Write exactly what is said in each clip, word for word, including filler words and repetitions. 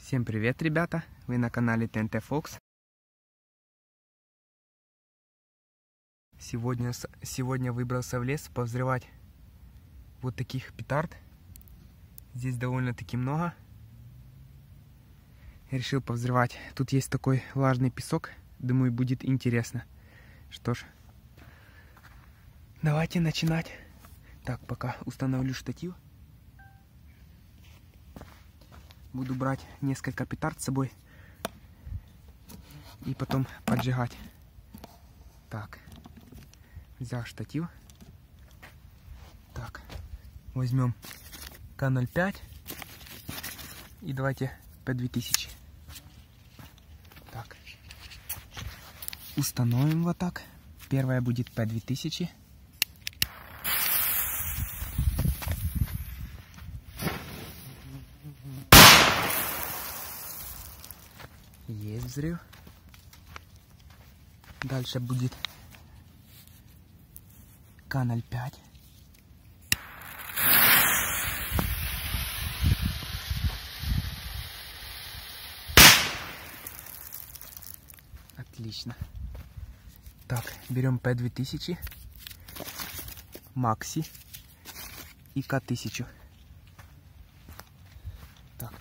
Всем привет, ребята! Вы на канале тэ эн тэ Fox. Сегодня, сегодня выбрался в лес повзревать вот таких петард. Здесь довольно-таки много. Я решил повзревать. Тут есть такой влажный песок. Думаю, будет интересно. Что ж, давайте начинать. Так, пока установлю штатив. Буду брать несколько петард с собой и потом поджигать. Так, взял штатив. Так, возьмем ка ноль пять и давайте пэ две тысячи. Так, установим вот так. Первая будет пэ две тысячи. Есть взрыв. Дальше будет ка ноль пять. Отлично. Так, берем пэ две тысячи, Макси и ка тысячу. Так.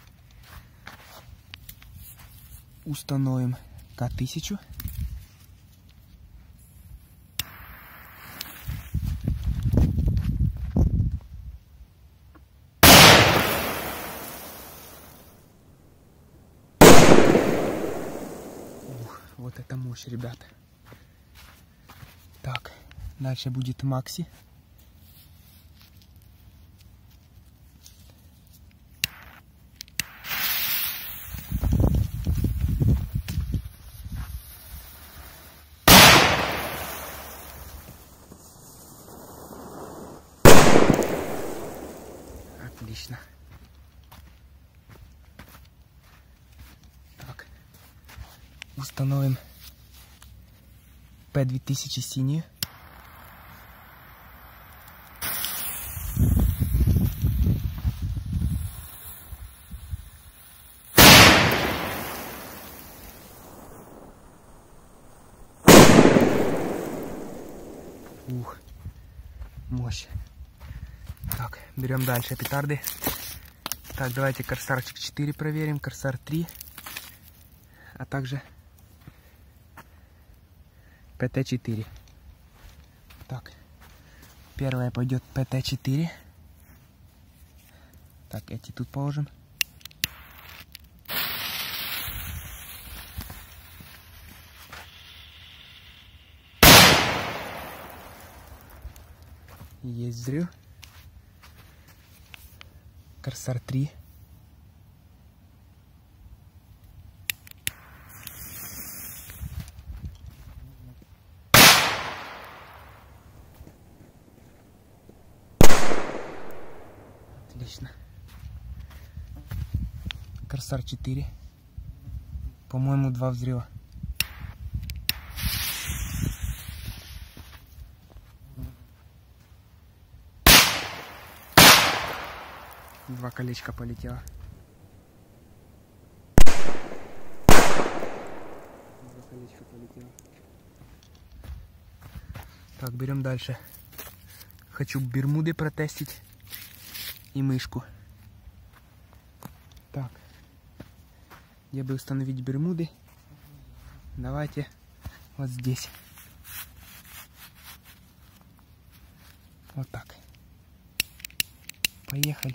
Установим ка тысячу. Ух, вот это мощь, ребята. Так, дальше будет Макси. Отлично. Так. Установим пэ две тысячи синюю. Ух, мощь. Так, берем дальше петарды. Так, давайте Корсарчик четыре проверим, Корсар три, а также пэ тэ четыре. Так, первая пойдет пэ тэ четыре. Так, эти тут положим. Есть взрыв. Корсар три. Отлично. Корсар четыре. По-моему, два взрыва. Два колечка полетело. Два колечка полетело. Так, берем дальше. Хочу бермуды протестить и мышку. Так, где бы установить бермуды? Давайте вот здесь. Вот так. Поехали.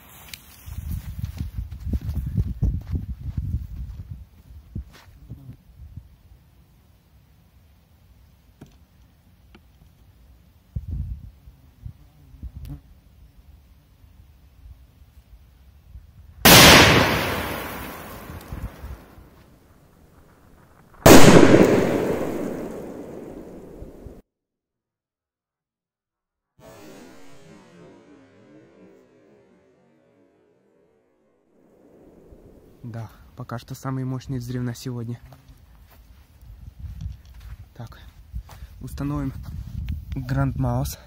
Да, пока что самый мощный взрыв на сегодня. Так, установим Grand Mouse.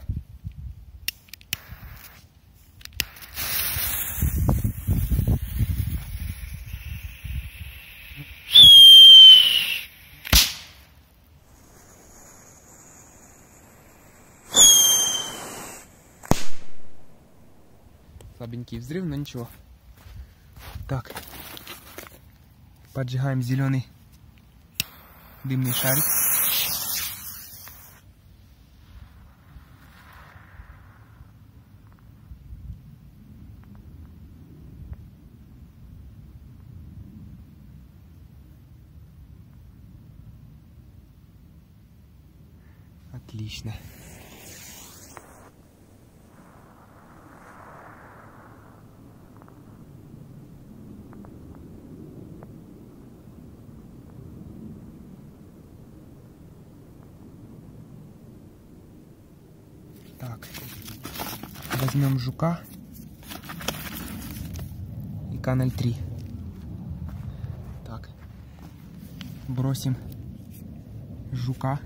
Слабенький взрыв, но ничего. Так. Поджигаем зеленый дымный шарик. Отлично. Так, возьмем жука и К ноль три. Так, бросим жука.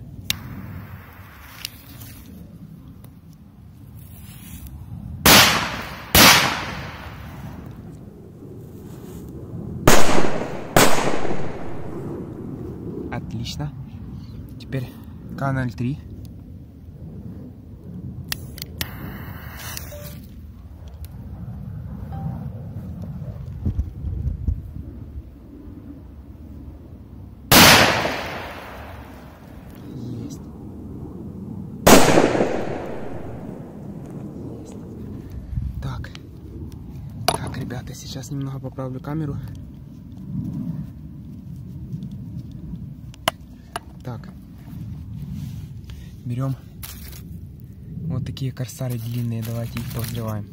Отлично. Теперь К ноль три. Есть. Есть. Так. Так, ребята, сейчас немного поправлю камеру. Так, берем вот такие корсары длинные, давайте их повзрываем,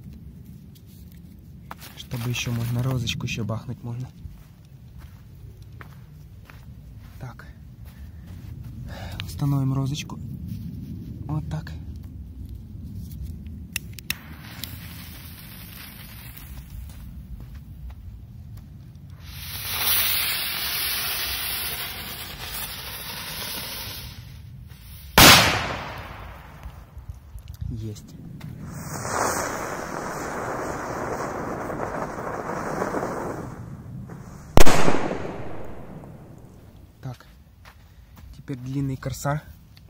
чтобы еще можно розочку еще бахнуть можно. Так, установим розочку, вот так. Есть. Так, теперь длинный корсар.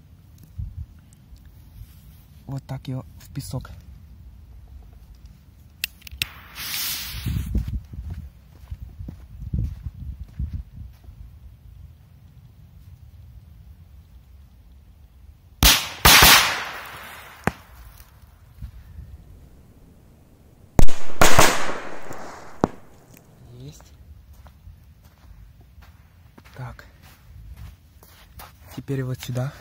Вот так его в песок. Есть. Так. Теперь вот сюда.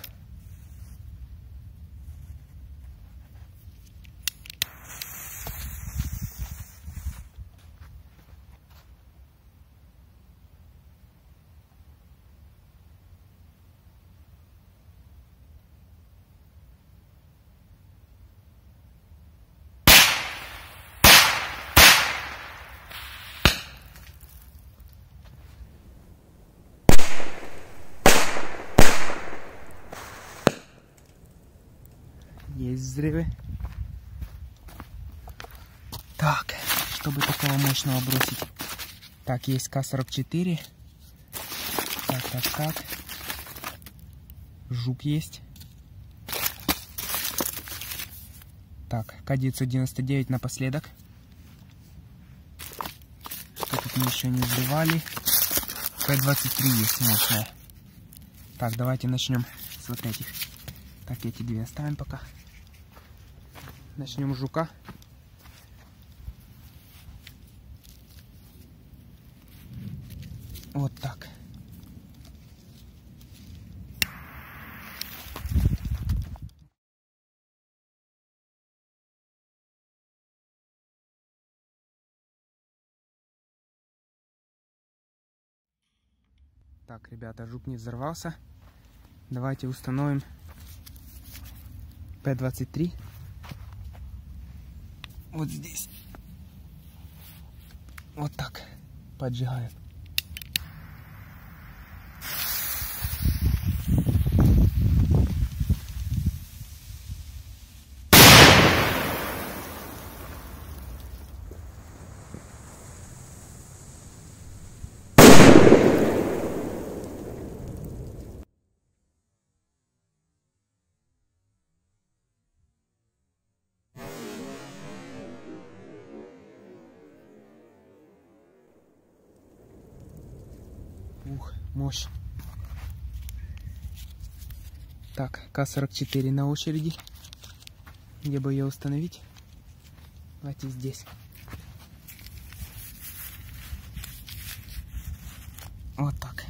Есть взрывы. Так, чтобы такого мощного бросить. Так, есть К сорок четыре. Так, так, так. Жук есть. Так, К девятьсот девяносто девять напоследок. Что тут мы еще не взрывали. П двадцать три есть мощная. Так, давайте начнем с вот этих. Так, эти две оставим пока. Начнем с жука. Вот так. Так, ребята, жук не взорвался. Давайте установим П двадцать три. Вот здесь. Вот так. Поджигаем. Ух, мощь. Так, К сорок четыре на очереди. Где бы ее установить? Давайте здесь. Вот так.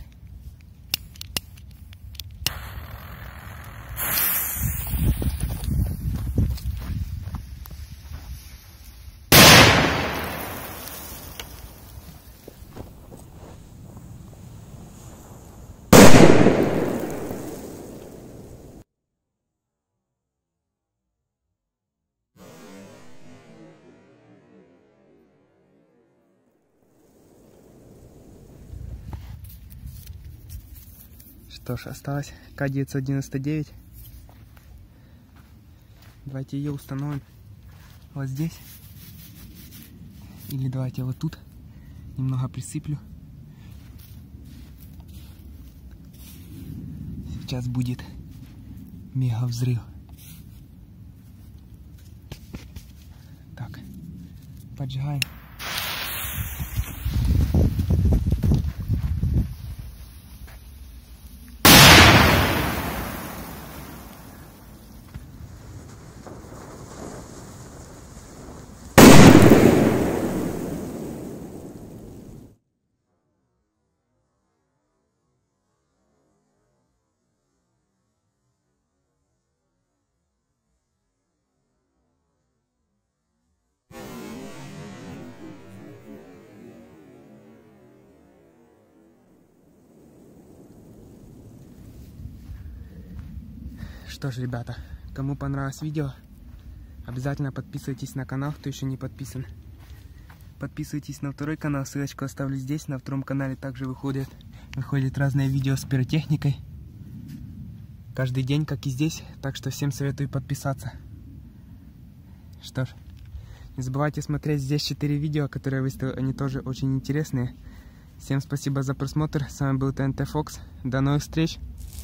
Что ж, осталось К девятьсот девяносто девять. Давайте ее установим вот здесь. Или давайте вот тут. Немного присыплю. Сейчас будет мега взрыв. Так, поджигаем. Что ж, ребята, кому понравилось видео, обязательно подписывайтесь на канал, кто еще не подписан. Подписывайтесь на второй канал, ссылочку оставлю здесь. На втором канале также выходят, выходят разные видео с пиротехникой. Каждый день, как и здесь, так что всем советую подписаться. Что ж, не забывайте смотреть здесь четыре видео, которые я выставил, они тоже очень интересные. Всем спасибо за просмотр, с вами был ТНТ Фокс, до новых встреч!